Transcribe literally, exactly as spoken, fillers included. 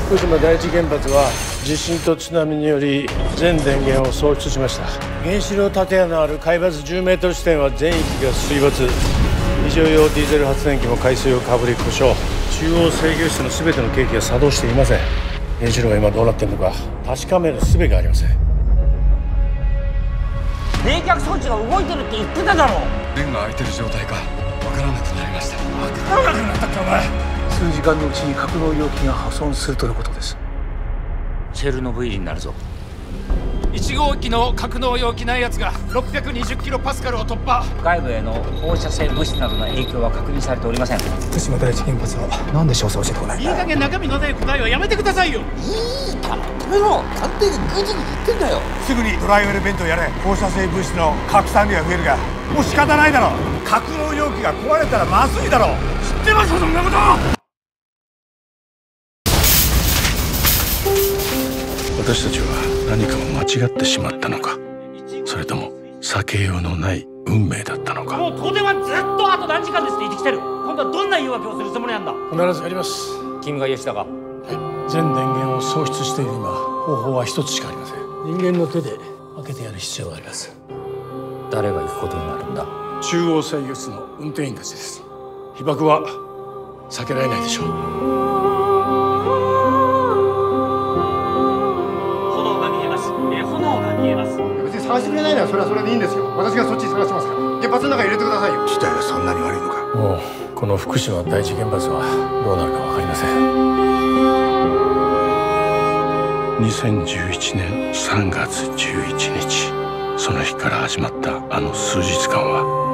福島第一原発は地震と津波により全電源を喪失しました。原子炉建屋のある海抜じゅうメートル地点は全域が水没。非常用ディーゼル発電機も海水をかぶり故障。中央制御室の全ての計器が作動していません。原子炉が今どうなっているのか確かめる術がありません。 冷却装置が動いてるって言ってただろ。 弁が開いてる状態かわからなくなりました。 わからなくなったってお前。 数時間のうちに格納容器が破損するとのことです。 チェルノブイリになるぞ。 いち号機の格納容器内圧がろっぴゃくにじゅうキロパスカルを突破。 外部への放射性物質などの影響は確認されておりません。 福島第一原発は何で詳細教えてこないんだ。 いい加減中身のない答えはやめてくださいよ。 いいから止めろ。官邸がグジグジ言ってんだよ。 すぐにドライウェルベントをやれ。放射性物質の拡散量が増えるがもう仕方ないだろ。格納容器が壊れたらまずいだろ。知ってますよそんなこと。 私たちは何かを間違ってしまったのか、それとも避けようのない運命だったのか。 もう東電はずっとあと何時間ですって言ってきてる。今度はどんな言い訳をするつもりなんだ。 必ずやります。 君が吉田か。 はい、全電源を喪失している今、方法は一つしかありません。人間の手で開けてやる必要があります。 誰が行くことになるんだ。 中央制御室の運転員たちです。被爆は避けられないでしょう。 別に探してくれないならそれはそれでいいんですよ。私がそっちに探しますから。原発の中に入れてくださいよ。 事態はそんなに悪いのか。 もうこの福島第一原発はどうなるか分かりません。にせんじゅういちねんさんがつじゅういちにち、その日から始まったあの数日間は